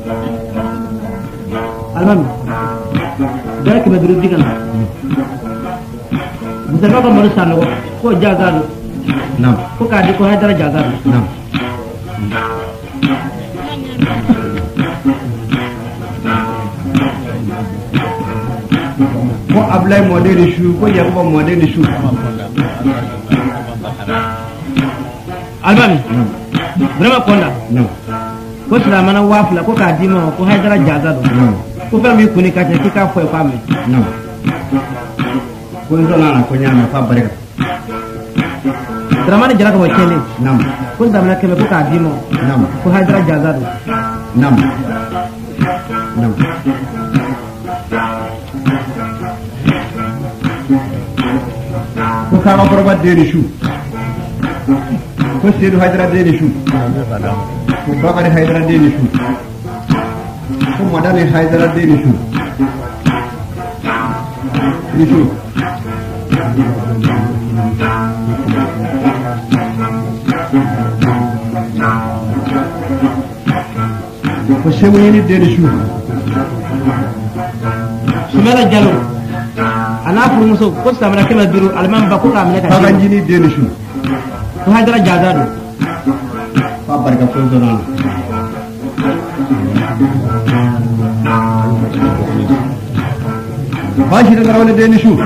Alman dara ke bedru digan bisa ka mo sanu ko jaga nam ko ka di ko hay dara jaga nam ko ablay modeli shu ko yakuba modeli shu Alman vraiment konda nam ko sila mana wafla ko ka di mo ko hay dara jaga nam ko fa mi kuni ka te ki ka fo ko ame nam ko ndona na ko nyama fa bareka dramane jara ko kele nam ko damna keme ko ka di mo nam ko hay dara jaga nam nam ko ka ko ba de shu ko sedu haydara de shu ko bakari haydara de shu ko madani haydara de shu shu ko semu yini de shu sumela jalo ana furu muso ko samara kema biru alman ba ko ka amene ka baganjini de shu ko hay dara jaga fa barka ko donana bashi da garawne de shu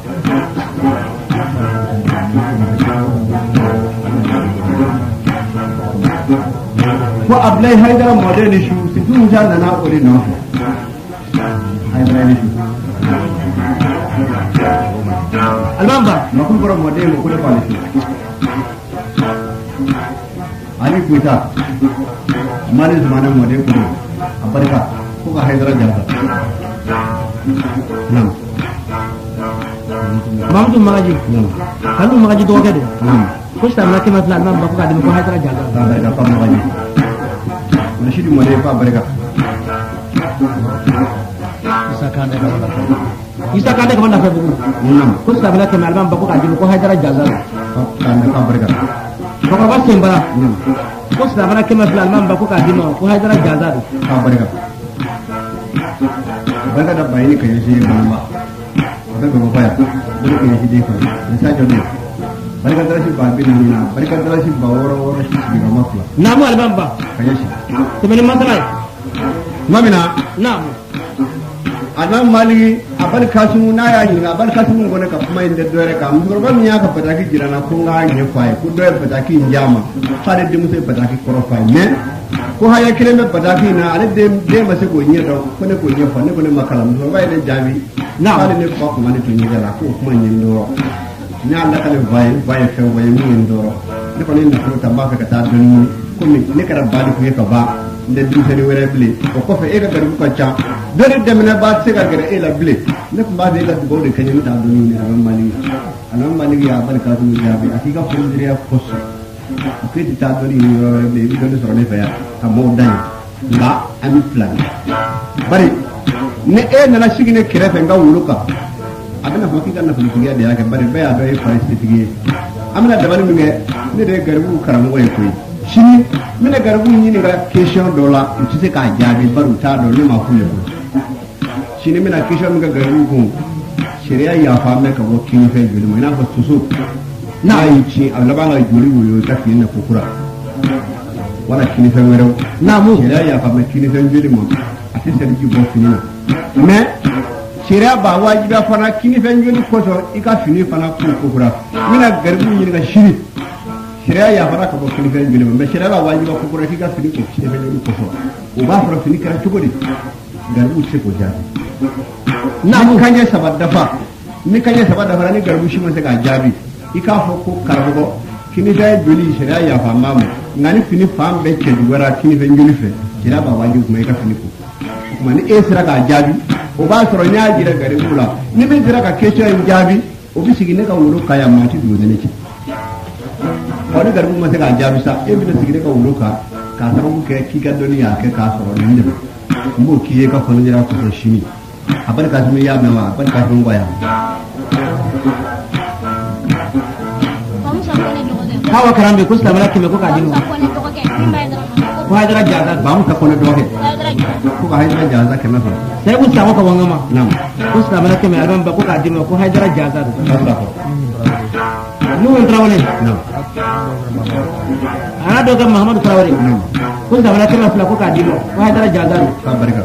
ko ablay haydara modeli shu sidu jana na ori no haydara ni shu alman ba makul boro modeli ko le pali shu ali kuita mali zmana modeli ko abarka ko ka haydara jaga nam mamdu magaji nam kanu magaji do kedo nam ko samara kema fla alman ba ko ka di ko hay dara jaga ta barka pa magaji nashidi modeli pa barka isa kande ko na fa bu nam ko samara kema alman ba ko ka di ko hay dara jaga pa barka ko ba sembara nam ko samara kema fla alman ba ko ka di ko hay dara jaga pa barka barka da bayani kan shi ba barka ba baya barka ne shi dai fa ne sa jodo barka da shi ba bin nuna barka da shi ba woro shi ga mafla namu alman ba kan shi to meni masala mamina namu anan mali abar kasu na ya yi abar kasu mun gona ka kuma inda dore ka mun gurban ya ka fata ki jirana ko ga ne fai ku dore fata ki njama sare de mutai fata ki koro fai ne ko haya kileme fata ki na ale de mase go nyi do ko ne go nyi fa ne ko ne makala mun bai ne jabi na ale ne ko kuma ne to nyi la ko kuma nyi ndoro nya la kale vai fe vai mu ndoro ne ko ne ne ko tamba ka ta doni ko ne kara bali ko ka ba nde dum seni were bile o ko fe e ga gar ko cha dole dem na ba se ga gar e la bile ne ko ba de la go de kanyi ta doni ne anan mali ya barka tu ya bi akika ko ndiriya ko so ko ti ta doni ne were bile bi dole so ne fa ya ta mo dan nga ami plan bari ne e na la shigi ne kire fe nga wuluka adana ko ki ganna ko tigiya de ya ga bari ba ya do e fa tigiya amna da bari mi ne de garbu karamu way ko shini mina garbu nyini ga question dola utise ka jabi baru ta do ni ma kule ko shini mina question ga garbu ko sharia ya fa me ka wo kin fe juli mo ina ko tusu na yi ci Allah ba ga juli wo ta kin na kokura wala kin fe wero na mu sharia ya fa me kin fe juli mo ati se ji bo finina me sharia ba wajibi fa na kin fe juli ko so ika fini fa na kokura mina garbu nyini ga shiri sharia ya fara ka bokini fen jule be sharia ba wajiba ko kura kika fini ko fini fen ko so o ba fara fini kara chugodi garbu se ko jabi na mun kanye sabadda fa ni kanye sabadda fa ni garbu shi man se ga jabi ika fo ko karbo kini da juli sharia ya fa mamu ngani fini fam be ke duwara kini fen juli fe sharia ba wajibu mai ka fini ko kuma ni esra ga jabi o ba soro nya jira garbu la ni be jira ka kecho en jabi o bi sigi ne ka wuro kaya mati do ne ki wani garbu ma se ka jabi sa e bi da sigire ka wuro ka sababu ke ki ga duniya ke ka soro ne ne mbo ki ka ko ne ra ko shini abar ka su ya mewa abar ka su ngoya hawa karambe ko samara kime ko ka dinu ko haidara jaza ba mu ta kone doke ko ka haidara jaza kema fa sai ku samu ka wanga ma nam ko samu na kema alban ba ko ka dima ko haidara jaza do Allah ko nu Traore nam ana doga Muhammad Traore ko samu na kema fula ko ka dima ko haidara jaza do ka barka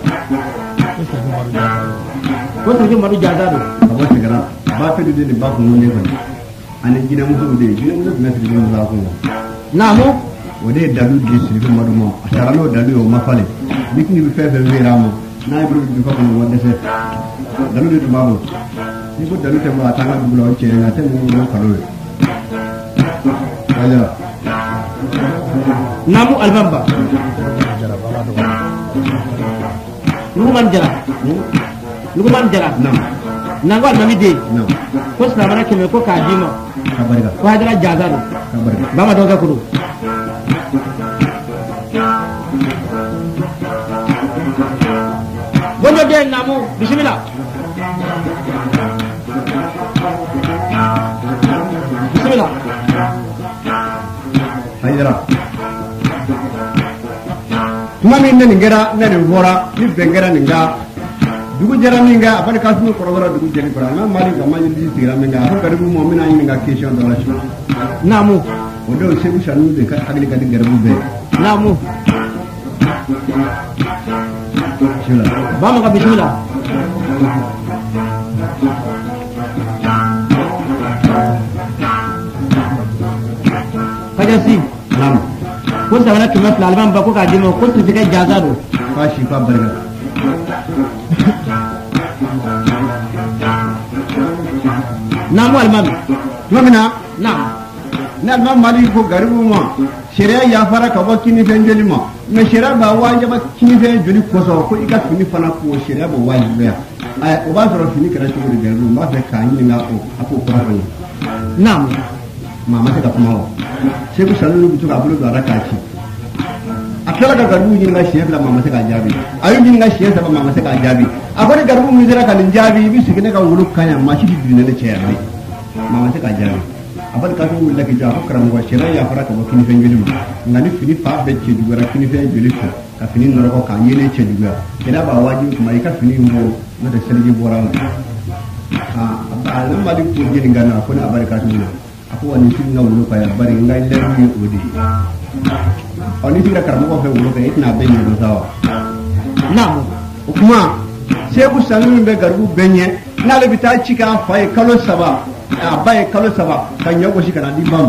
ko sai Umaru jaza do abo sigara ba fe de ba ko ne ko ani gina muso de me se de mu za ko namu o de dalu di silifu madumo asara no dalu o mafale bikini bi fefe veramo na ibru bi ko ko wonde se dalu de mabo ni ko dalu te ma tanga bu lo che na te mu no kalo wala namu albamba luman jara nam nango almami de nam ko samu na kema ko ka dima ka barka ko haidara jaza do ka barka ba ma doga kudu bono de namu bismillah haidara tuma min ne ngera ne ni wora ni bengera ninga dugu jara minga apane kasu ko wora dugu jeli ko na mali ga mali di tigra minga ko kadi mu mo mina ni nga question de la chose namu o do sebu shanu de ka hagli kadi garbu be namu vamos ka bismillah kaja si nam ko sabana kema fla alban ba ko ka dimo ko tu fika jaza do fa shi fa barga namu almami mamina nam na alman mali ko garbu ma sharia ya fara ka wakini fen jeli ma me sharia ba wanje ba kini fen jeli ko so ko ika fini fana ko sharia ba wanje ya ay o ba so fini kara ko de garbu ma fe ka ni nga ko ako ko ra ni nam mama ta kuma wa sai ku sanin rubutu ka bulu da raka ci akala ga garbu yin ga sharia da mama ta ga jabi ayu yin ga sharia da mama ta ga jabi akwai garbu mu zira ka nin jabi bi su gine ka wulu kanya ma shi dinne ne ce ya mai mama ta ga jabi abal ka to wulla ke ja ko karam go shira ya fara ka bo kini fen jeli ngani fini fa be ce dugara kini fen jeli ka fini no ko ka yele ce dugara ina ba waji kuma ka fini mo no da selji boran nan mali ko jeli ngana ko na barka to na ako wani tin na wulu ka ya bari ngai le ni odi oni tira karam ko fe wulu ka itna be ni do sawa namu kuma sai ku sanu be garbu benye na le bita cika fa kalo saba a bai kalo saba kan yago shi kana di bam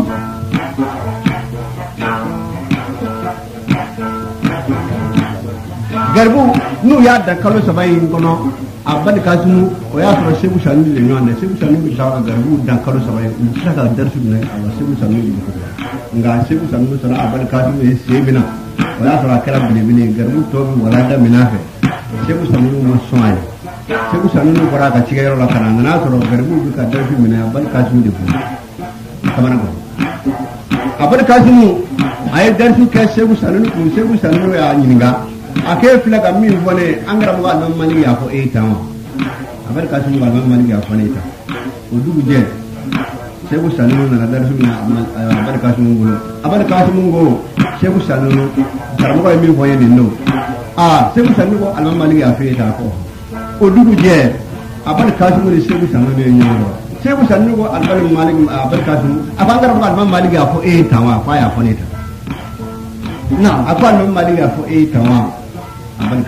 garbu nu ya da kalo saba yin kono abal kasmu o ya fara shebu shanu le nyande shebu shanu bi shawara garbu dan kalo saba yin saka darsu ne ala shebu shanu bi ko nga shebu shanu sana abal kasmu e sebina o ya fara kala bile garbu to wala da minafe shebu shanu mo soay shebu shanu ko ra ka cigayro la kana na so garbu bi ka darsu mina abal kasmu de ko kamana ko abal kasmu ay darsu ke shebu shanu ya nyinga ake fila ka min fone angara mo ga mani ya ko e tawo abal ka sun ga mani ya ko ne ta o dugu je shebu sanu na dar sun na abal ka sun go shebu sanu dar mo ga min fone din no shebu sanu ko al mani ya fe ta ko o dugu je abal ka sun ne shebu sanu ne nyo shebu sanu ko al mani abal ka sun abangara mo ga mani ya ko e tawa fa ya ko ne ta na akwa al mani ya ko e tawa abal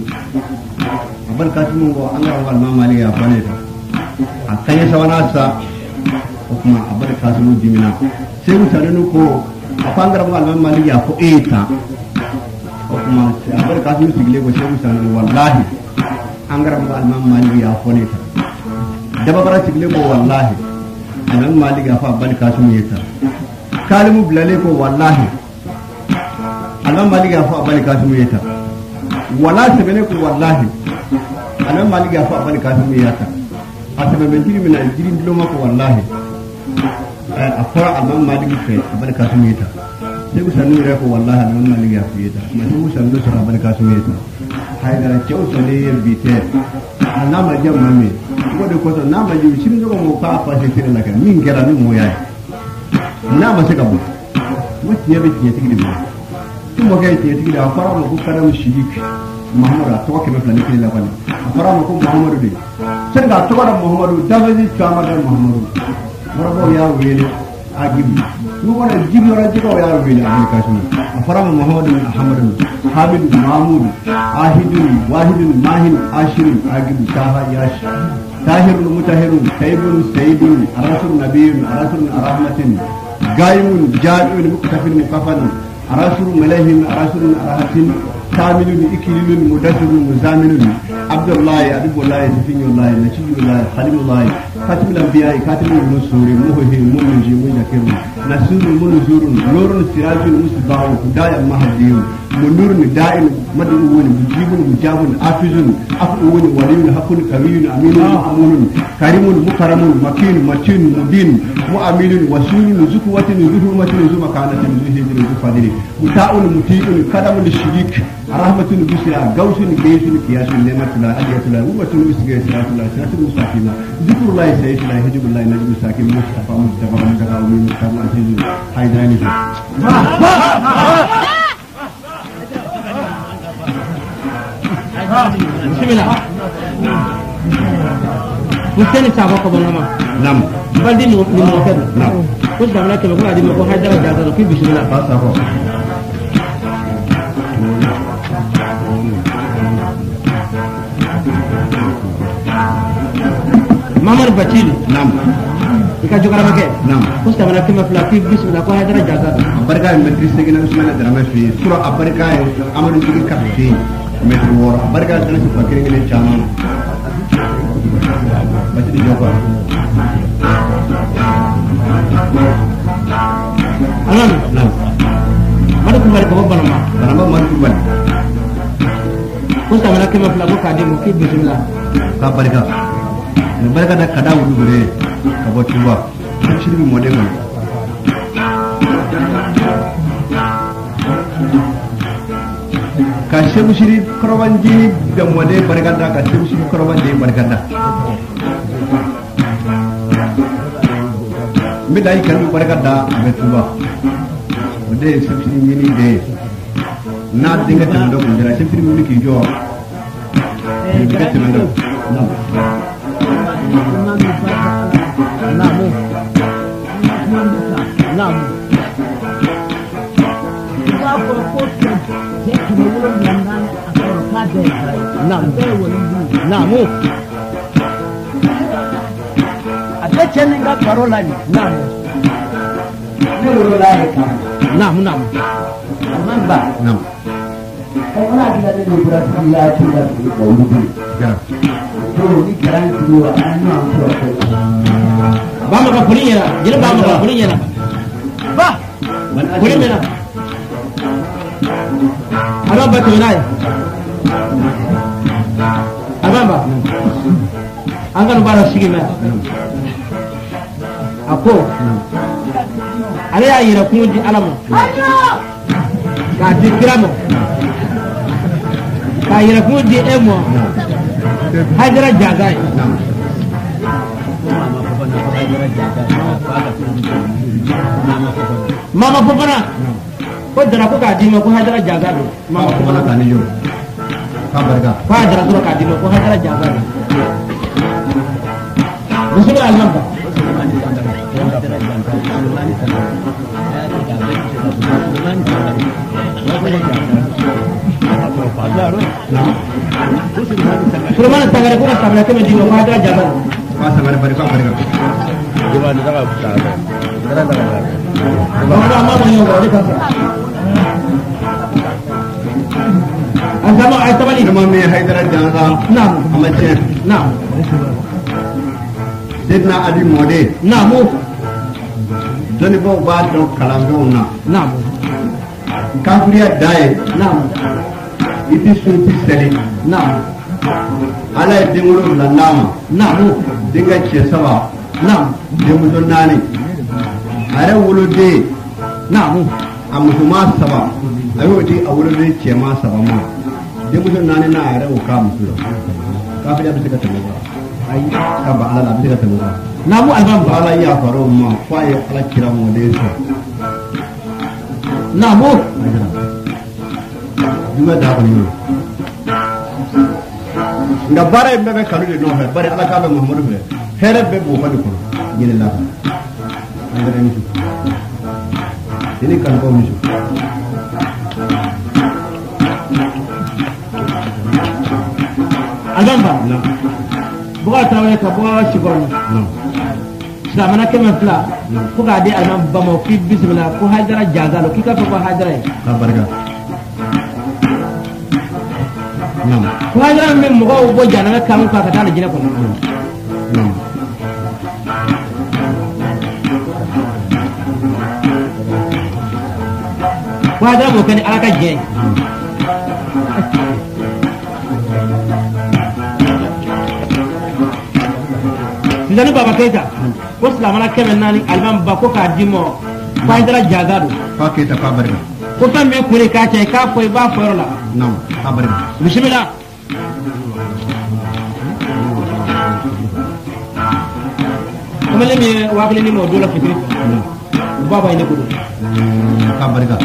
kasumu ko an ga wal mamali ya bane ta akanya sawana sa kuma abal kasumu dimina sai mutane ko afangar wal mamali ya ko eta kuma abal kasumu sigile ko sai mutane wallahi an ga wal mamali ya ko ne ta daba bara sigile ko wallahi anan mali ya fa abal kasumu yeta kalimu bilale ko wallahi anan mali ya fa abal kasumu yeta wala sebene ko wallahi anan maliga fa bani kasim yata asaba ben jiri mina jiri ndilo mako wallahi afara anan maligi fe bani kasim yata segu sanu re ko wallahi anan maliga fe yata ma segu sanu so bani kasim yata haydara cew so le bite anan ma jam mami ko de ko to na ma ji sim do mo fa fa se tire la ka min gera ni mo yaay na ma se ka bu mo tiye be tiye tigi mo kay te tigi da fara mo ko karam shirik Muhammad to ke me plan ke la bani fara mo ko Muhammad de sen ga to da Muhammad da ba ji chama da Muhammad mara ko ya wele agibi mu ko na jibi ra ji ko ya wele a ka shi fara mo Muhammad Ahmad Hamid Mahmud Ahidun Wahidun Mahin Ashir agibi taha yash tahir mutahirun tayyibun sayyidun arasul nabiyyun arasul rahmatin gayyun jami'un muktafin mukaffan arasul malahim arasul arahatin kamilun ikilun mudathirun muzaminun abdullahi abibullahi safiullahi najiyullahi khalilullahi katibul anbiya katibul rusuli muhyi munji munakirun nasirun munzurun nurun sirajul musbahu hudayat mahdiyun munurun da'il mad'uun mujibun mujabun afizun afun waliyun hakun kawiyun aminun ma'munun karimun mukarramun makin matin mubin mu'amilun wasulun zukuwatin zuhurmatin zumakanatin zuhibin zufadili muta'un muti'un kadamul shirik rahmatun bisra gausun gaisun kiyasun nematula aliyatula umatun usgayatula siratul mustaqima zikrullahi sayyidina hijibullahi najmu sakin mustafa mustafa mustafa mustafa azizu haidani bismillah mustani sabo ko bonama nam bandi ni mo ken nam ko da na ke ko adi mo ko haidara jaga fi bismillah ba sabo Mamar Batil nam ika jogara make nam ko da na ke ma fla fi bismillah ko haidara jaga barka madrasa gina usman drama fi sura abarka amadu jigi kafi metro wor barka dana ci fakire ngene chama bati joko anan nam madu ko mari ko banama banama madu ban ko da na ke ma fla ko kadi mo fi bismillah ka barka da kada wudu gure ka botuwa shirbi model ka shebu shiri koroban jini da model barkada ka shebu shiri koroban jini barkada mi dai kan barkada betuwa wode shebu shiri jini de na dinga tan do kundira shebu shiri mu ki jo dinga tan do Namu. Namu. Namu. Attention in that parola. Namu. Namu. Namu. Remember. Namu. Orang kita ada beberapa wilayah juga di Bawudu. Ya. Ini kerana dua anak bama ka pulinya jira bama ka pulinya na ba pulinya na aba ba tunai aba ba angkan bara sigi me ako ale ya yira kuma di alamo ka di kiramo ka yira kuma di emo hajara jagai mama popana ko dara ko ka dima ko hadara jaga do mama popana ka ni yo ka barka ko dara ko ka dima ko hadara jaga do musul al-mamba Surman tangare ko sabra ke dima ko hadara jaga do ka samare barka barka Gimana cara kita? Bangga ama mo yung wali ka. Antama ay tabali. Imam ne Haidara Janza. Naam. Amace. Naam. Sidna Ali Mode. Naam. Doni bo ba do kalam do na. Naam. Kafiriya dai. Naam. Iti sun pisali. Naam. Ala dingulu lallama. Naam. Dinga ce saba. Naam. Dingu don nani. Are wulude. Naam. Amutuma saba. Ayo ti awulude ce ma saba ma. Dingu don nani na are o ka mutu. Kafiriya bi ka tamu. Ai ka ba ala bi ka tamu. Naam al-mamba. Ala ya faro ma fa ya ala kira mo de so. Naam. juga da ko ni nga bare be kanu de no fe bare ala ka be muhammadu be here be bo fa de ko ni la ngare ni ini kan ko mi Agamba no buka tawe ka bo shigon no samana kema fla ko ga de alman bamo fi bismillah ko hajara jazalo kika ko hajara ka barka nam ko hajara men mo go bo jana ka kam ka ta jina ko nam ko hajara mo kan alaka je Sidani Baba Keita ko silamana kɛmɛ naani alban ba ko k'a di ma ko hajara jaza don ka Keita ka barka ko fɛn min kure k'a cɛ k'a fɔ i b'a fɔ yɔrɔ la nam ka barka bisimila kamalen min ye waa kelen ni ma o don la fitiri o b'a ba ye ne ko don ka barka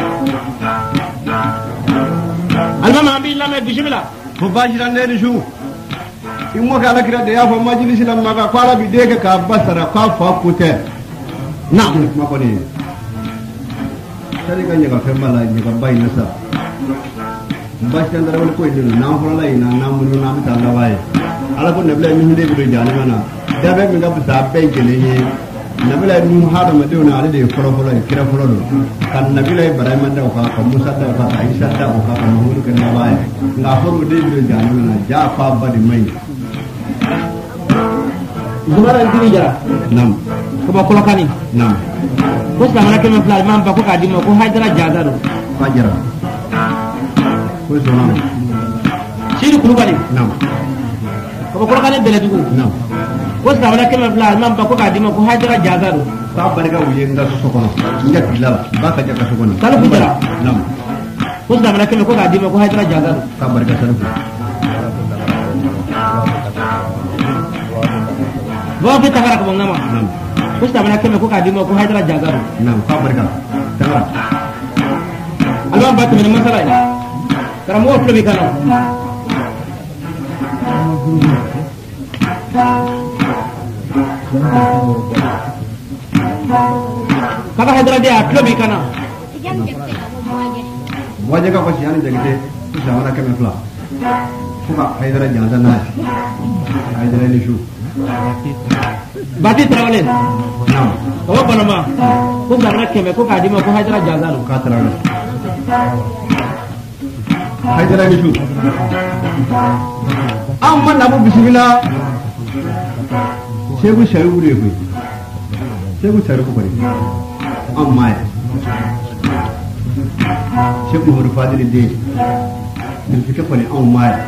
alban ma an b'i lamɛn bisimila ko bajira ne ni su in mo kala kira da ya fa majlisi lam maka kwala bi de ka basara ka fa kute na ma ko ni sai ga nyaga fe mala nyaga bai nasa bastan da wala ko ni na ho la ina na mu na mi ta la bai ala ko nabla mi hunde bi jani mana da be mi ga bu sa be gele ni nabla mi hada ma deuna ala de folo folo kira folo do kan nabila ibrahim da ka musa da ka aisha da ka mahmud kan na bai nga foro de bi jani mana ja fa ba di mai zumara ndiri jara nam ko ba kolokani nam ko silamana kɛmɛ fila alban ba ko k'a di ma ko hajara jaza don fajara ko zona sidi kulubali nam ko ba kolokani beledugu nam ko silamana kɛmɛ fila alban ba ko k'a di ma ko hajara jaza don ka barka wuye nga so kono nga tilala ba ka jaka so kono Salu Fujara. nam ko silamana kɛmɛ ko k'a di ma ko hajara jaza don ka barka salu bawa fi tagara ko ngama nam ko silamana kɛmɛ ko k'a di ma ko hajara jaza don nam ka barka tara alban ba tɛmɛ ni masala ye karamɔgɔ tulo b'i kan na kaba hajara de a tulo b'i kan na waje ka ko siyani jagite ko samara keme fla ko ka haydara janza na haydara ni shu bati tarawele nam o banama ko silamana kɛmɛ ko k'a di ma ko hajara jaza don ka tara haydara ni shu amma nabu bismillah shebu shayu ne ko shebu shayu ko ne amma ya shebu Muhammad Fadil de din fike ko ne amma ya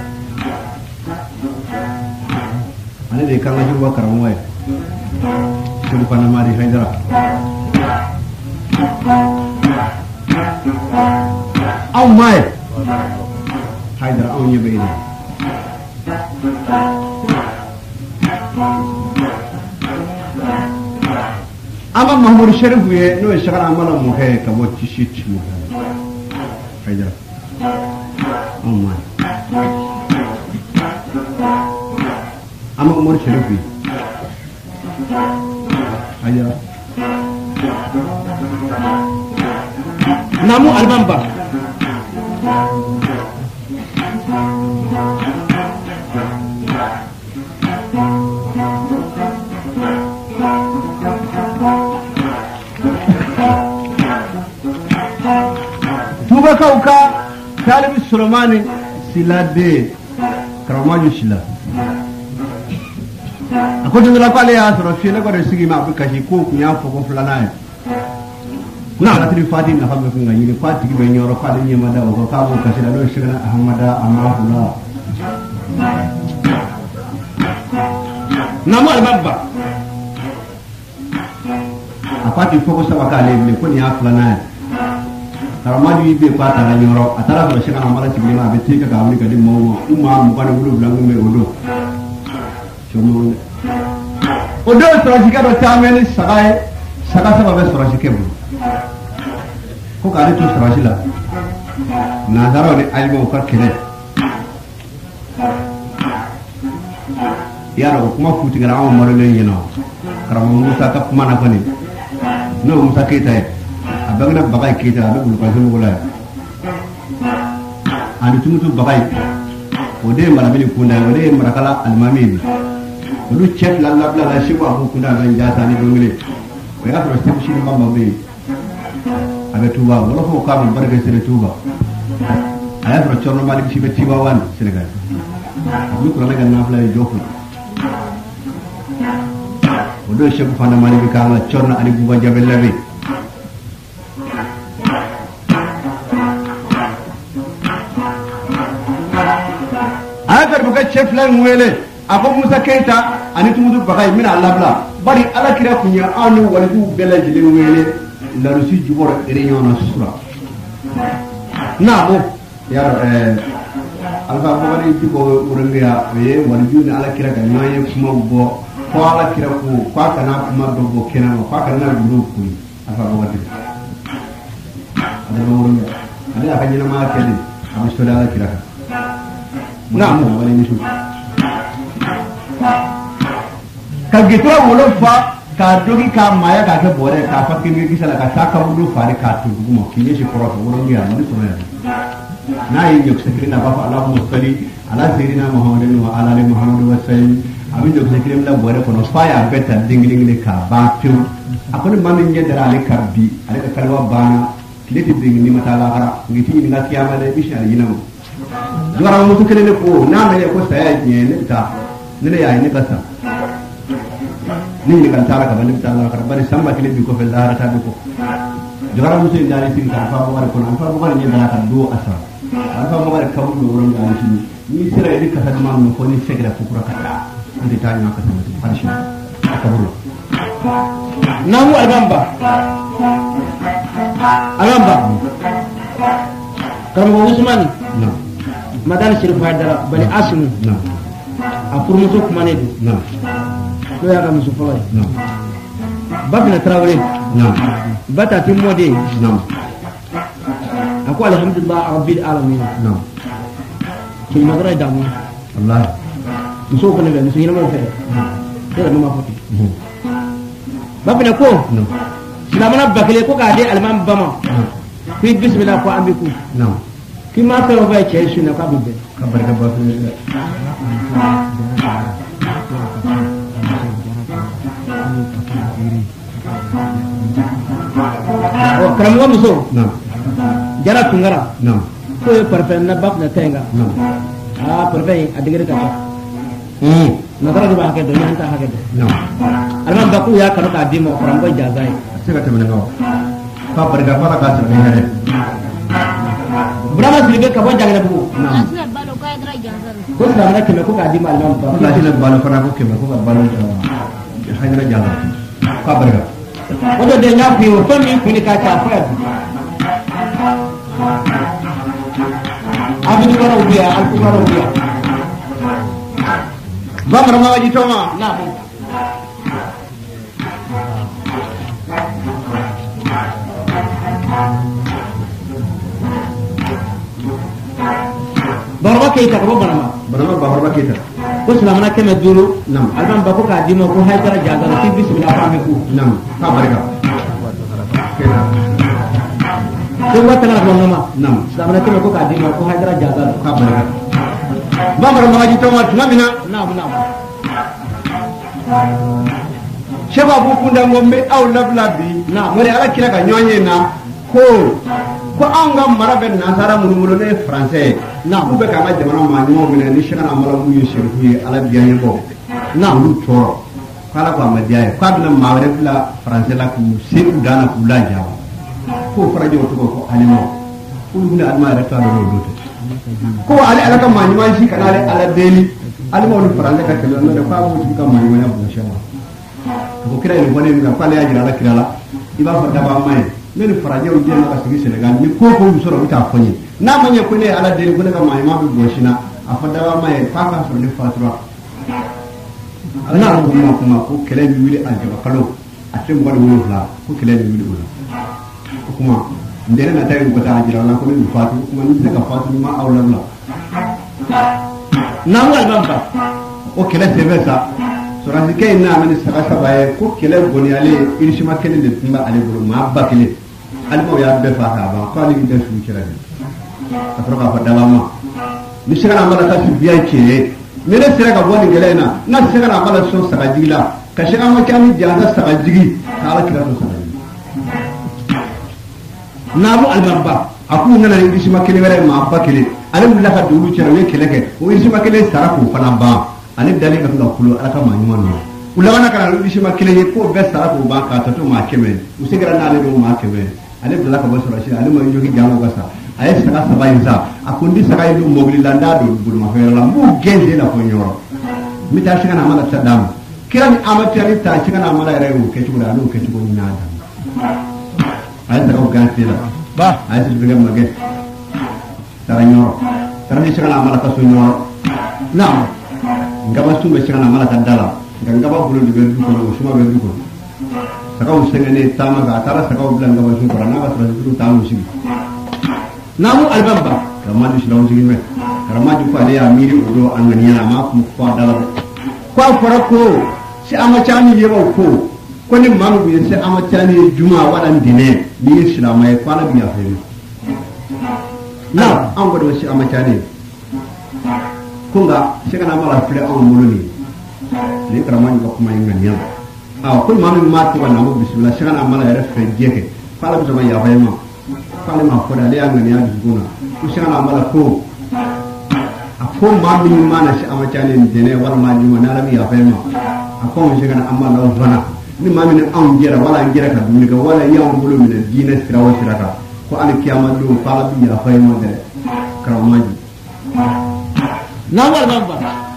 ane de kan ajur wa karam wa shebu kana mari haydara amma ya haydara on yebe ina ama Mahmoud Sharif ye no shagara amala mo he ka bo tishit mo haydara amma ama Mahmoud Sharif ye haydara namu alban ba tuba kauka talibi Sulemani silade karamaju sila akoto ndala pale ya soro fiele ko resigi ma bu kashi ko kunya foko fulana na la tri fati na fambe kunga yini fati be nyoro pale nyema da ko ka bo kashi la do shigana ahmada amahula namu alban ba apati foko sabaka le ko ni aflana karamaju yibe ko atara nyoro atara ko shigana mala tiblima be tika ka amni kadi mo umma mo kana bulu blangu me odo chomo odo sojika do tameli sagai saga sababe sorashike bu ko kare to sorashila nazaro ni alimo ka kele yaro kuma futi gara awon maro le yino karamo musa ka kuma na fani no musa kete abagna bagay kete abu ko so gola ani tumutu bagay ode marabili kunda ode marakala almamini lu chef la shi ko abu kunda ran jata ni dongile o ya tro step shi mamba be abe tuba wala ko ka man barke sere tuba aya tro chorno malik shi be tiba wan senegal lu ko la ganna fla jofu o do chef fana malik ka la chorno ali buba jabel labe aya buka chef la ngwele ako musa keita ani tumudu bagay mina labla bari ala kira kunya anu walidu bela jile wele la rusi jubor réunion na sura nabo ya alfa bari dibo urenga we walidu ni ala kira ga nyaye kuma bo ko ala kira ku kwa kana kuma do bo kena ko kana guru ku alfa bari ada urenga ada akanya ma kedi am sura ala kira nabo wali nisu ka gitra wolo fa ka dogi ka maya ka ke bore ka fa kingi kisala ka ta ka wudu fa ka tu gumo kinye shi koro woro ngi ama ni sona na yi yok sekri na ba fa Allahu salli ala sayyidina Muhammadin wa ala ali Muhammad wa sallam abin yok sekri la bore ko no fa ya beta dingling ni ka ba tu akoni mamin nge dara ale karbi ale ka kalwa bana kileti dingni mata la ara ngiti ni ga kiyama le bishi ali yinamo jora mo to kelele ko na me ko saya ye ne ta ne ya ni kasa ni kan tara ka bani tala ka bari samba kile bi ko fe zahara ta ko jora musu indari tin ka fa ko ko an fa ko ni dara ka do asa an fa ko ka bu do ron da ni sira ni ka ta ma no ko ni sekra ko kura ka ta ndi ta ni ka ta mutu farshi ka buru namu agamba kamu Usman no madan Sirif Haidara bani Asmu no afurmuso kuma ne no no ya ga musu fawai no Babna Traoré no bata timode no aku alhamdulillah rabbil alamin no ki magara damu Allah muso ko ne be muso yina mo fe dara no ma foti Babna ko no silamana bakale ko ga de alman bama fi bismillah ko ambiku no ki ma ka ba ce shi na ka bibbe ka barka ba o karamu muso no jara tungara no ko e parfait na bab na tenga no parfait adigere ka na dara ba ke do nyanta ha ke no alman baku ya kanu ka dimo karam ko jazai sira temene no ka barka para ka tsare ne Brahma sirbe ka bon jagana bu asna balo ka dra jazar ko da na ke ko ka dimo alman ba na dina balo fara ko ke ko ka balo hajra jazar ka barka Odo de nya fi o fami kuni ka ta fa abin ko rawbiya al ko rawbiya ba marama waji toma na bu barba keita ko barba keita ko salamana keme duru nam alban bako ka dimo ko haydara jagara fi bismillah fa ku nam fa barka ko wata na ko nama nam salamana keme ko ka dimo ko haydara jagara fa barka ba marama waji to mat namina nam sheba bu kunda ngombe aw lablabi na mori ala kila ka nyonye na ko an ga maraben nasara murmuru ne français na ku be ka ma jamana ma nyo mena ni shana amala mu yi shirku ala biyan ko na lu toro kala ko amadiya ko abna ma wala la français la ku siru dana ku la jawa ko faraje to ko alimo ku ni alma ra ta do do ko ala ka ma ni ma shi kana ala deli alimo ni français ka kelo no de ko abu ka ma ni ma bu shama ko kira ni woni ni ka ya jira la kira la iba fa daba mai ne ni faraje o je na sigi Senegal ni ko soro uta fonyi na manye ko ne ala deli ko ne ka mai ma bu boshina afadawa mai fa ka so ne fatra ana kuma ko kele ni wili aljaba kalo atem wala wala ko kele ni wili wala kuma ndene na tayi ko ta jira la ko ni fatu kuma ni daga fatu ma awlan la na mu albamba o kele sevesa sorasi kay na amani saka sabaye ko kele goni ale irishima kele de tumba ale buru ma bakile ale mo ya be fa ka ba ko ali de su kira ni afro ka fadala ma ni sira na mala ka su biya ke mele sira ka boni gele na sira na mala so saka jigila ka sira ma kani janda saka jigi kala kira to saka jigi na mu albamba aku ngana irishima kele wala ma bakile ale mu la ka dulu kira ne kele ke o irishima kele sara ko fana ba ale dali ka tunda kulo ala ka ma nyuma no ulawana kana lu shima kile ye ko be sara ko ba ka to ma keme usigara na ale do ma keme ale dala ka basura shi ale ma yogi jamo gasa ay saka sabai za akundi saka yidu mogli landa do bul ma fere la mu gende na ko nyoro mi ta shi kana mala tadam kira ni amatari ta shi kana mala rewu ke chura no ke chugo ni nada ay saka ko ganti la ba ay su biga mage tara nyoro tara ni shi kana mala ka so nyoro na ngaba sumbe singana mala kadala ngaba bulu de bendu ko suma bendu ko saka usengene tama ga tara saka ubla ngaba sumbe rana ba tara du tamu sigi namu albamba ramadu shilawu sigi me ramadu ko ale amiri odo angani yana ma ko ko dala ko farako si amachani yeba ko ni mamu bi si amachani juma wadan dine ni islama e kwala biya fe na an godo si amachani kunga segana mala fle on muluni ni karaman ko kuma ngania kun mami ma to na mo bismillah segana mala yare fe jeke fala bi sama ya bayma fala ma ko da le ngania du guna ku segana mala ko ko mami ma na si amachane dene wala ma ni na la ya bayma ko segana amala zona ni mami ni an jera wala jera ka dumi ka wala ya on mulumi ne dina sirawa siraka ko al kiyama do fala bi ya bayma de karamaji na wal bamba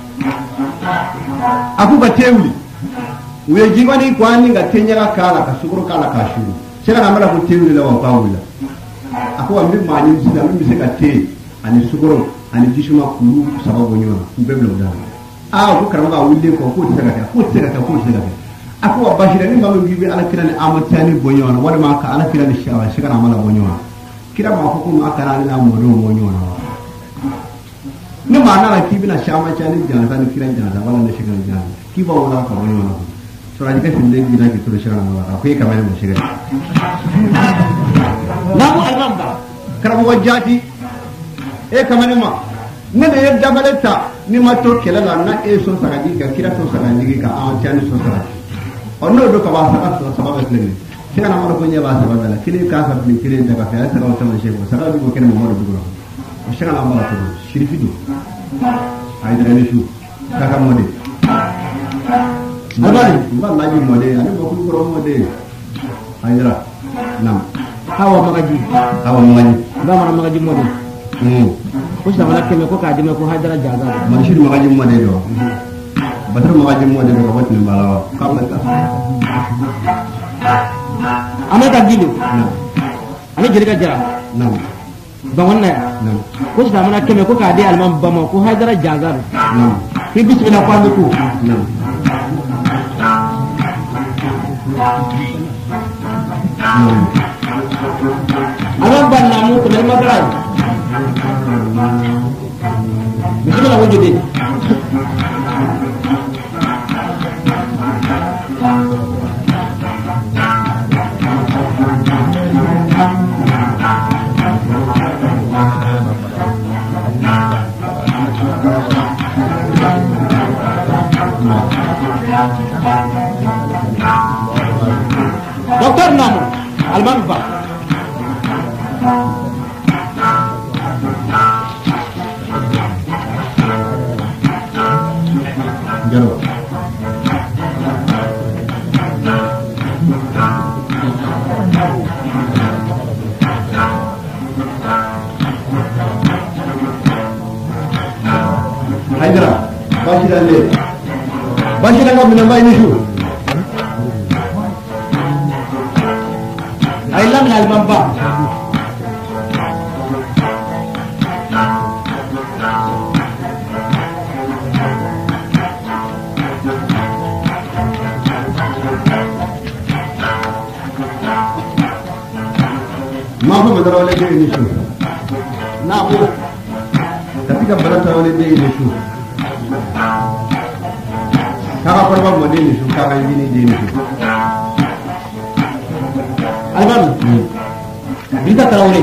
aku batewli we jingani kwani ngatenya kala kasukuru kala kashuru sera namala ku tewli la wa pawula aku ambi mani sida mbi seka te ani sukuru ani jishuma kulu sababu nyona mbeblo da ku karamba wulle ko ku tsaka aku abashira ni malu bibi ala kirani amatani bonyona wala ma ka ala kirani shawa sera namala bonyona kira ma ko ma kana ni amodo bonyona ni mana la kibina shama chani jana tan kiran jana wala na shigan jana kiba wala ka wani wala so raji ka finde gina ki turu shigan wala ko ka mai mu shigan na mu albamba karamu wajati kamane ma ne da yadda baletta ni ma to kelala na so sagaji ka kira so sagaji ka a chani so sagaji onno do ka ba saka so sababa kleni shigan amara ko nya ba sababa la kile ka sa ni kile daga fa sa ka ma shego sagaji ko kene mo do shagala amala to shirifidu aidara ni shu kaka mode mabali mballa mode ani bokul ko mode aidara nam hawa magaji ndama magaji mode ko sa mala keme ko ka dime ko haidara jaga man shi magaji mode do batar magaji mode do ko tin balawa kamma ka amaka gilu ani jeriga jara nam bawonna ko sa mana keme ko ka de alman bama ko haidara jagar ki bismillah ko amku alam banna mu ko del magara bismillah wujudi Dokter Namu Almanfa Jaro Haidara Bashir ngam minamba ini shu Ailam la albamba fa madara wala de ni su na ko tapi ka balata wala de ni su kaka korba mo de ni su kaka yini de ni su alman bita tarawle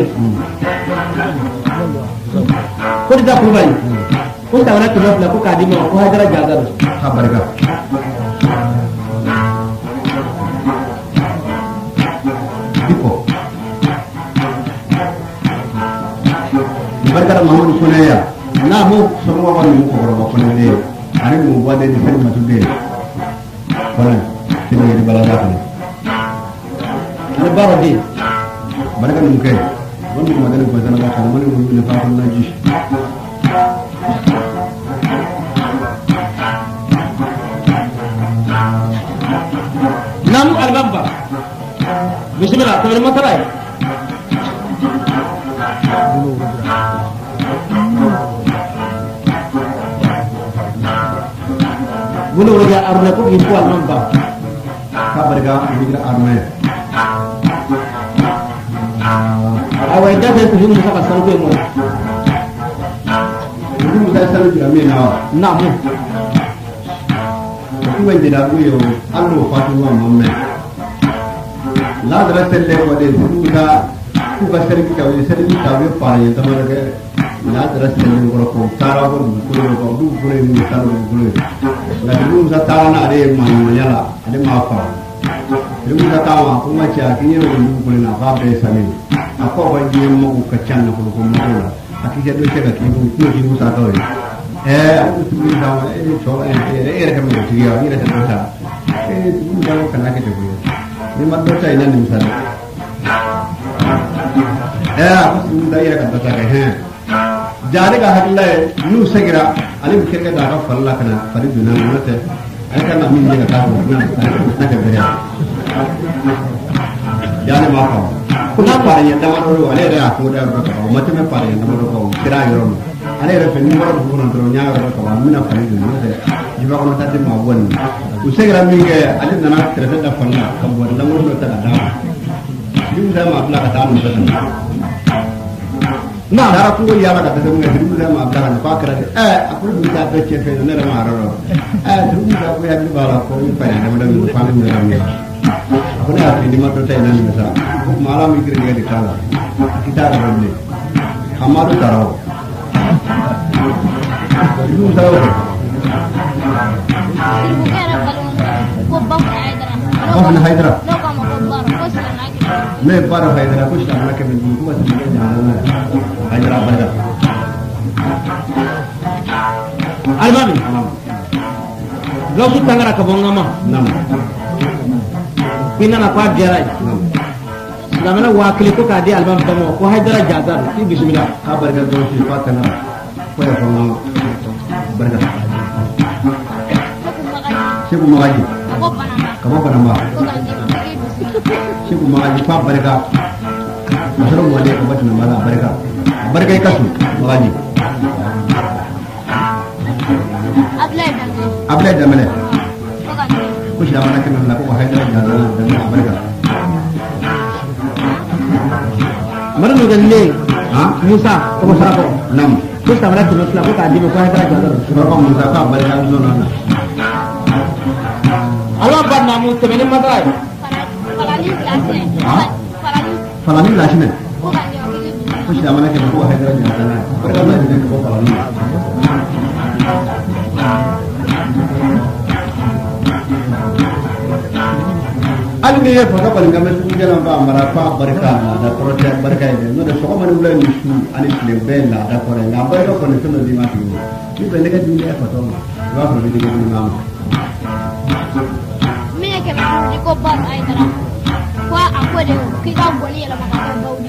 ko da ko bani ko ta wala tulo la ko ka di mo ko hajara jaga do kabar ga diko barkara mamudu kunaya na mo so mo ba ni ko ko ko ne ani mo ba de ni fere matude kono tini di balada ko ani baro di barka mu kai wanda kuma da ko zan ba kana mun mun ne fa kun na ji nam albamba bismillah to ma taray bunu roja arna ko info albamba kabar ga bigira arme awai da sai su musa ka san ko mo mu da salu ga me na mu ku wende da ku yo allo fatu wa mamme la dara telle ko de ku ga serki ka wali serki ka we pa ye tamara ke la dara telle ko tara ko ko du ko ni talu ko la du sa tara na de ma yala ade ma fa du sa tawa ko ma cha kinye ko na fa be sami ako ba je mo ka chan ko mo la akija do chega ki ko ki musa to aku tu ni dah coba rekam itu dia ni dah dosa tu jangan kena kita punya ni mat dosa ini ni misalnya aku tu dah rekam dosa ke jadi kah haklah nu segera alim kira dah kau fallah kena pada dunia mana tu akan nak minta kata nak kerja jangan maaf kenapa ni dah mahu ada aku dah berkata macam apa ni dah mahu kira orang ale re fen mo ko non tro nyaa ro ko amina fani du no de jiba ko tatti ma won usegra mi ge ale nana tere da fanna ko bo da mo do ta da dim da ma bla ka ta no da na da ko ya la ka da mo dim da ma bla ka pa kra aku du da be che fe ne ra ma ro du da ko ya ni ba la ko ni pa ya da mo fa ni ra mi aku ne ati di ma do ta ina ni sa mala mi kire ge di kala kita ra ni hamaru tarao itu tahu. Kau pernah Hyderabad? मैं बार हैदरा कुछ करना के बिल्कुल बस मुझे जाना है हैदराबाद का almami gausu tangara ka bongama nam pinana kwa diarai lamana wakili ko ka di albam damo ko haydara jazar ti bismillah kabar ga dosi fatana ko ya bongama barka sibu magaji kabo banamba sibu magaji fa barka masoro mo de ko batna mala barka barka kasu magaji Abla jamale kuch ramana ke namla ko haydara jazar dan barka marano galle ha musa ko sarako nam kuch tamara ko ko ka di ko haydara jazar ko musa ka barka zona na alwa banna mu temene madai falani lashme kuch ramana ke ko haydara jazar barka na ko falani alni ye foto bal ngam su jana ba mara fa barka da prote barka ide no de so ko manu blen su ani le bella da ko re ngam ba ko ne so di ma ti ni be lega di le foto ma wa ko di ni ngam me ke ba di ko ba ai tara kwa akwai da ki ka goni la ma ka ba udi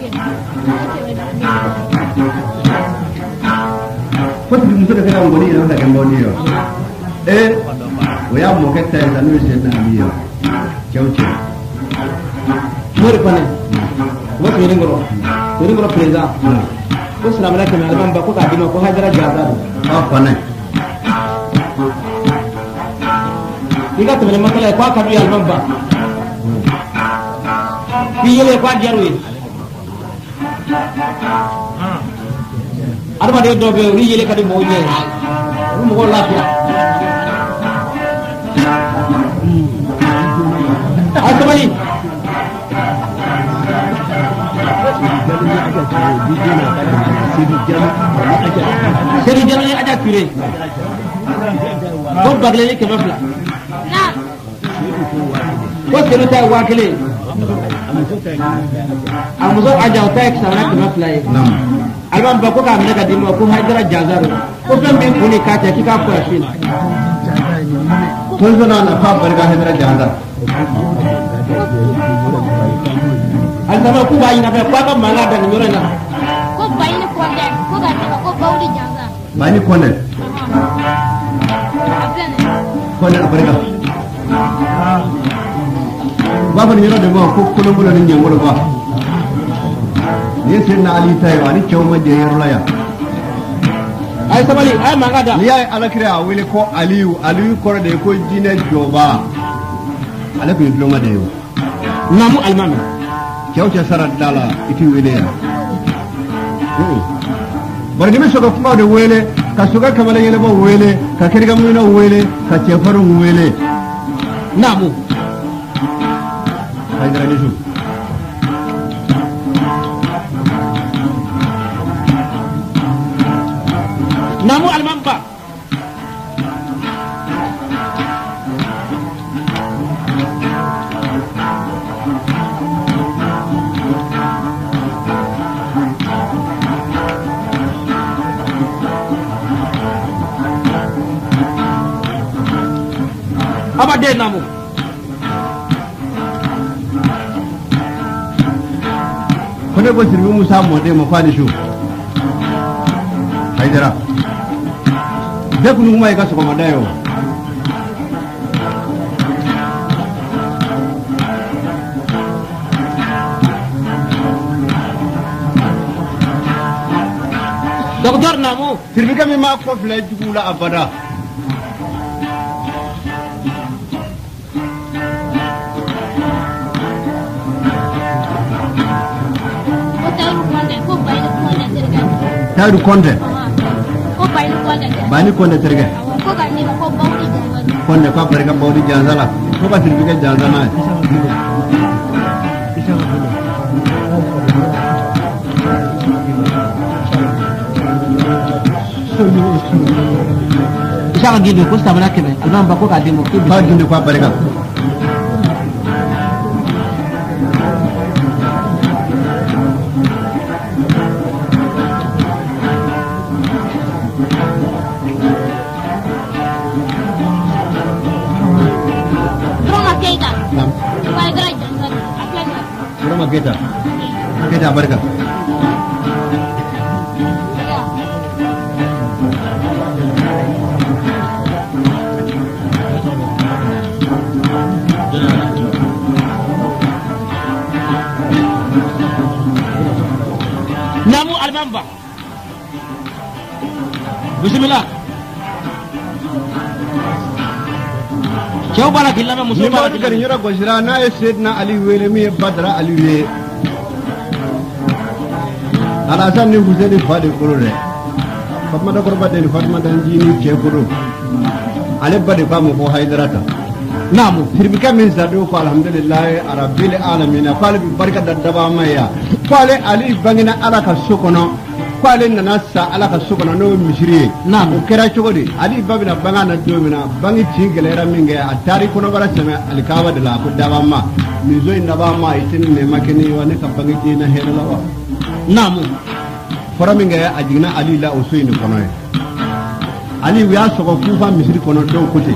ko di muso da ka ngoni na da kan boni yo o ya mo ke ta da no se na mi yo chauche mori pane wo tiri ngoro preza ko salam alaikum albam ba ko ka di ko haydara jazar ba pane diga temene makala ko ka di albam ba piyele ko diaru adama de do be ri yele kadi mo nye mo ko lafiya asmani seri jalo ni aja pire ko bagle ni kebabla ko seri ta wakile amuzo aja tek sana kebabla alban ba ko ka mene ka dimo ko haidara jazaro ko fem bi kuni ka ta kika ko afin ko zona na fa barga haidara jazaro alama ku bayi na ba ka mala da nyore na ko bayi ni konde ko ga ni ko bawdi janga bani konde afene konde barga baba ni yoro de mo ko ko lo ni nyangolo ba ni sen na ali tay wani chawma je yoro ya ay sabali ay magada ni ay alakira wele ko aliyu ko de ko jine joba alaku diploma de yo namu almami kyauta sarat dala iti wele ya bar ni so ko kuma de wele ka suga kamala yele ba wele ka kirga mu na wele ka cefaru wele namu ay dara ni su namu almamba abade namu kone ko sirbi musa mode mo fani shu haidara de kunu mai ka so ko madayo docteur namu sirbi kami ma ko fle jugula abada Tairu konde ko bayi ni konde bani konde terge ko ga ni ko bawdi janga konde ko barka bawdi janzala ko ba sirbi ke janzana Siapa gitu, kau sama nak kene. Alman bako kadi mo. ba jinde ko barka Roma keita nam bayi dara janga afene roma kita barka Namu almamba. Bismillah. Coba lagi lama ni musuh ma lagi. ga ni yoro gojira na e sedna ali wele mi badra ali we ala san ni huseni fade kolore fatma da korba de fatma dan jini ke kuro ale bade ba mo ko haidarata Namu. sirbi kamin sadu ko alhamdulillah rabbil alamin qala bi barka da daba maya qala ali bangina ala ka sokono qala nana sa ala ka sokono no misri Naam. o kera chogodi ali babina bangana domina bangi tingelera minge atari kono bara sema alikawa de la ko daba ma mi zo inda ba ma itin ne makeni wani ka bangi tina hela wa Namu. fora minge ajigna ali la usuini kono e ali wiya soko kufa misri kono do kote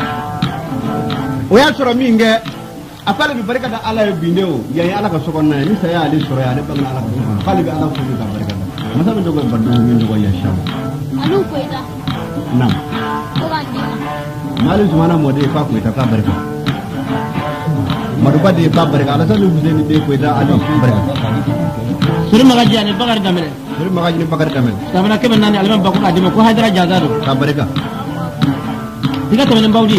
o ya soro minge afale bi barka da ala bindeo yayi ala ka sokon na ni saya ali soro ya de bangna ala ka afale bi ala ko ni ka barka da masa min dogo bandu min dogo ya sham alu koita nam ko ga ni mali zumana mode fa ko ita ka barka madu bade fa barka ala salu husaini de ko ita ali barka Suri magaji ane bakar damere. bir magaji ni bakar kamel Sama nak kene nani alman bako kadi mo ko hadara jazaro. ka barka Tiga temen bawdi.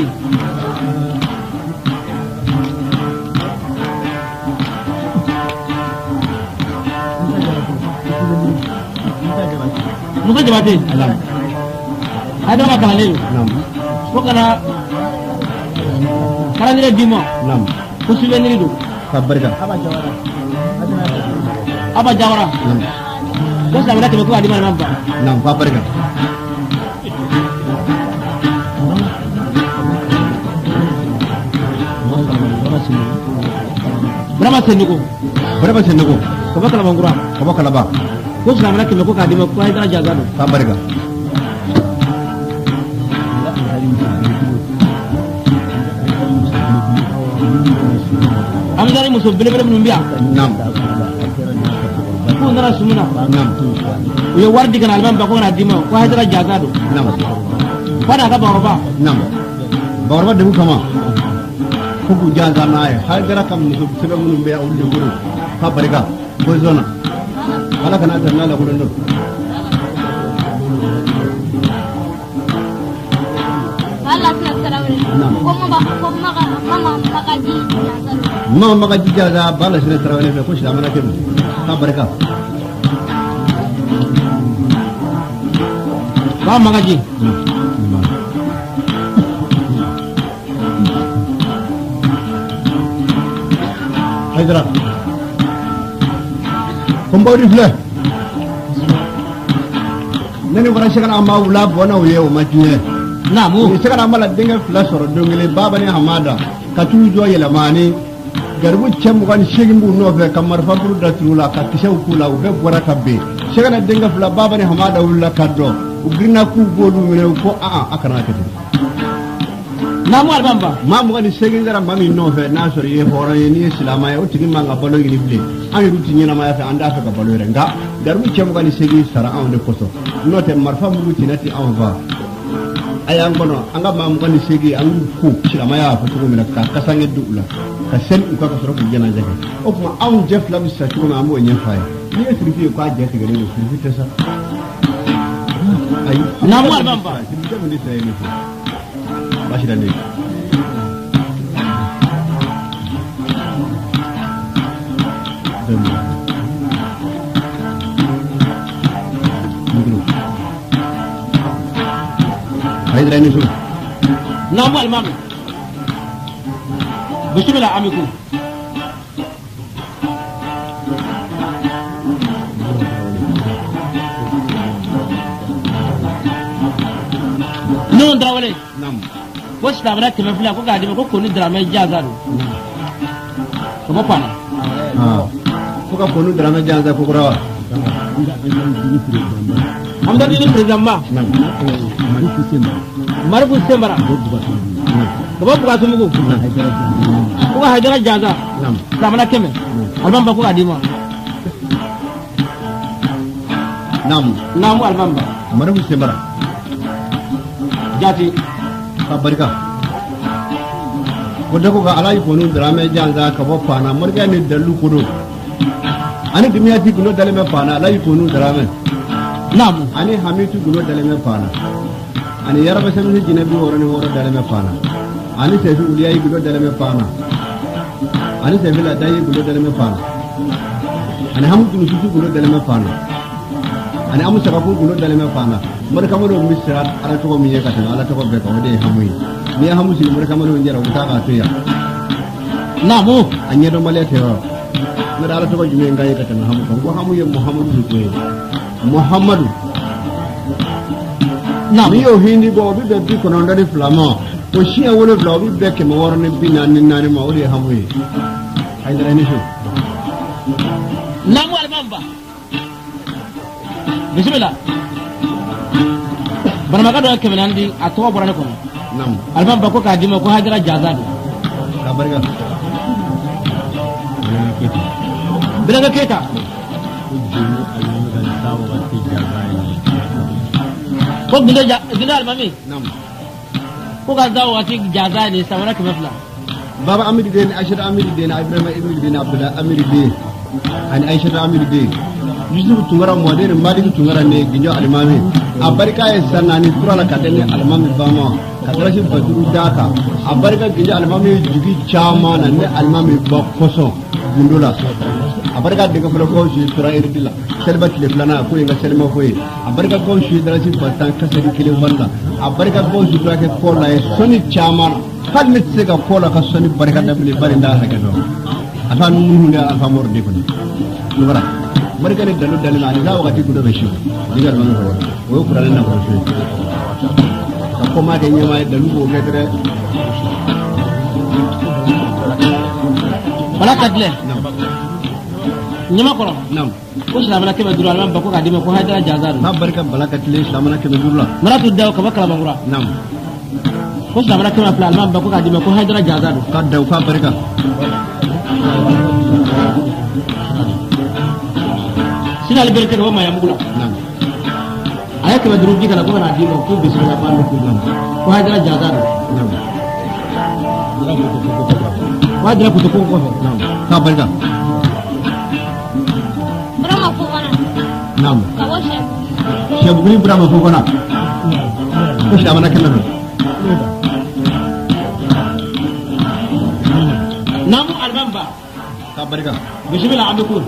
muso jabate ada ma kalale nam ko kana kalale dimo nam ko souvenir do ka barka aba jawara nam ko sa wala ke ko adi ma namba nam fa barka Berapa seniko ko bakala bangura ka ba kala ba ko sa wala ke ko adi ma ko ay dara jaga do fa barka am dari muso bele bele mun biya nam ko ndara sumuna nam yo wardi kana alban ba ko na dima ko ay dara jaga do nam pada ka ba nam bawra de kama ko ku jaga na ay hay gara kam muso sebe mun be awul de guru fa barka ko zona ala kana ta na la ko ndo Allah tarawele ko mama magaji mama magaji jaga bala sine tarawele be ko shi amana ke fa barka ba magaji Haidara Kombaudi fle Nani wara shekana amma wula bona wuye o majiye na mu ni shekana amma la dinga fla soro dongele baba ni hamada ka tujo yela mani garbu cem kan shegin bu no fe kamar fabru da trula ka kishaw kula u be bora kabbe shekana dinga fla baba ni hamada wulla kaddo u grina ku godu mene ko akana kete na mu albamba ma mo ni segin dara mami no fe na sori e horo ni islama e o tigi manga bolo ni ble an ruti nyina ma fa anda fa ka bolo renga daru cem ni segi sara an de koso no te marfa mu ruti nati an va ayang bono anga ma mo ni segi an ku islama ya fa to mina ka kasange dula ka sen ko ka soro ku jana jage o kuma an jef la bi sa to ma mo nyen fa ni e sri fi ko a je ti gele ni fi tesa ay na mu albamba ni sai ni bashi da ne Haidara ni su na mu almami bismillah amiku non drawale nam ko sta bana teme fila ko ga de ko ko ni drama jaga do ko ba pana ko ka konu drama janza ko rawa am da ni president ma nam marifu sembara ko ba buga tumugo ko ga haidara jaga nam sta bana teme albamba ko ga di ma nam namu albamba marabu sembara jati barka ko dago ga alai konu drama janza ka bo pana marga ni dalu kudo ani dimiya ti gulo daleme pana alai konu drama namu ani hamitu gulo daleme pana ani yaraba sami jinabi worani woro daleme pana ani sefi uliyai gulo daleme pana ani sefi la dayi gulo daleme pana ani hamutu nusutu gulo daleme pana ani amu sababu gulo daleme pana marka mo do misra ara to ko miye kata ala to ko be ko de hamuyi ni hamu si marka mo do njara uta ka to ya namu anye do male te na ala to ko jume ngai kata na hamu ko hamu ye muhammadu ko muhammadu namu ni yo hindi bo bi be ko non dadi flama ko shi a wole vlo bi be ke mo worne bi nan ma wole hamuyi ay dara ni shu namu albamba bismillah bana maka do ke menandi atwa borane ko nam albamba ko ka dimo ko hajara jaga do ka barga bilaga keta ko gida albami nam ko ka zawo wati jaga ne samara ke mafla baba amiri den ashir amiri den ibrahim ibn den abdullah amiri den ani aisha amiri den Yusuf Tungara modere Malik Tungara ne ginjo alimami abarika e sanani turala kadene alimami bama kadrashi baduru daka abarika ginjo alimami jugi chama na ne alimami ba koso gundula abarika daga fara ko shi tura irdila selba tile plana ko inga selma ko yi abarika ko shi drashi batan kasari kile walla abarika ko shi tura ke kola e soni chama hal mit sega kola ka soni barika da bari nda hake do atan mun ne alfa morde ko ni lugara mereka ni dalu ani za wakati kuda besho diga lo wo kurale na ko shi ko ma de nyama dalu ko gedre bala kadle nyama ko nam ko islamana ke bedura alman bako kadime ko haydara jazaru ha barka bala kadle islamana ke bedura maratu daw ka bakala bangura nam ko islamana ke mafla alman bako kadime ko haydara jazaru ka daw ka barka sina liberté ko ma yamugula nam ayake beduru diga la ko na dimo ko bismillah ba ko nam ko haydara jazaru nam wajira ko ko ko nam ka barka Brahma Fofana. nam Kawo Sheikh. Sheikh Guri Brahma Fofana ko islamana ke bedura namu alman ba ka barka bismillah abdukun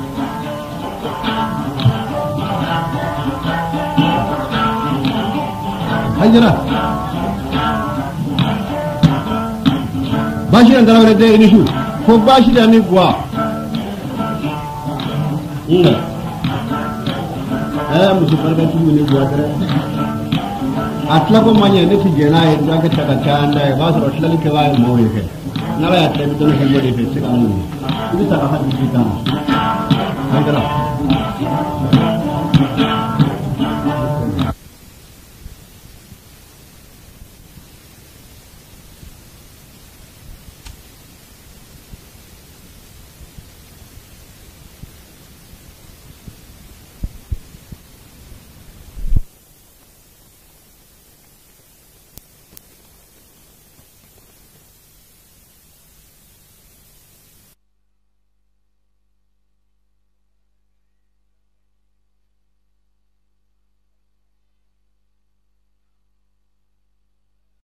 hajira bashi da dawo da ni shu ko bashi da ni kuwa musu farga tu ne kuwa tare atla ko manya ne ti jena e da ka taka tanda e ba su atla ke ba mo ye ke na ba atla bi don ke mo de fe se ka mo ni ta ha di ta hajira